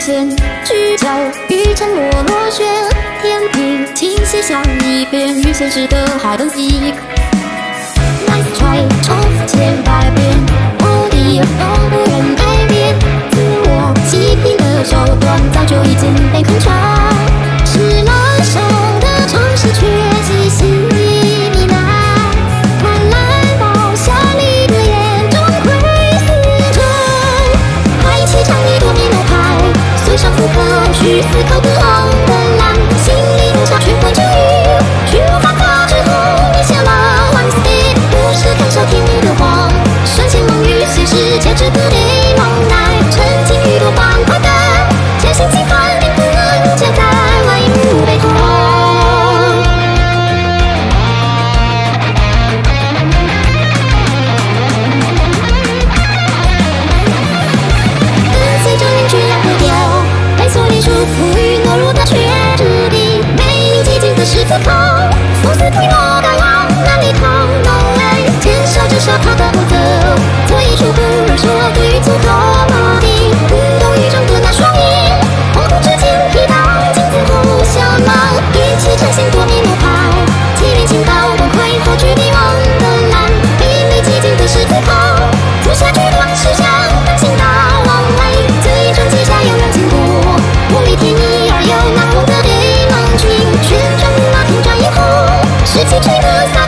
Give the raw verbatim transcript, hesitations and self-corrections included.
线，聚焦于沉默螺旋，天平倾斜向一边，与现实的海等级。Nice try， 重复千百遍，无敌而都不愿改变，自我欺骗的手段早就已经被空穿，是烂熟的城市却极细呢喃，贪婪包下你的眼中会死沉，开启场地多米诺牌，随上复刻去思考不同的蓝，心灵超全会治愈，去无法克制后你下了 one step， 不是看少天你的谎，瞬间梦与现实交织不对梦来，沉浸于多方快感，坚信计划并不能夹在外幕背后。跟随着人群两步调，被锁定束缚与懦弱的缺质地，没有寂静的十字口，风似推落的浪，难离逃弄来，减少至少他的步骤，做一出忽而说对于足够目的，运动宇宙的那双眼，模糊之间披挡镜子互相忙，一起呈现多米诺牌，即便倾倒崩溃后距离望的蓝，比没寂静的十字口，足下巨浪是想当心大往来，最终记下有人经过，无力天意而又难获的对盟军，旋转木马停转以后，士气吹得散。